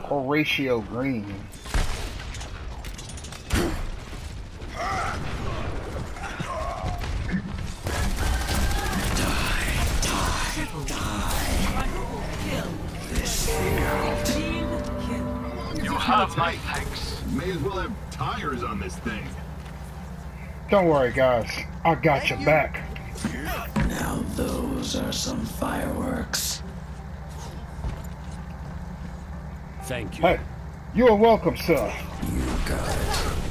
Horatio Green. You have my thanks. May as well have tires on this thing. Don't worry, guys. I got your back. Now those are some fireworks. Thank you. Hey, you are welcome, sir. You got it.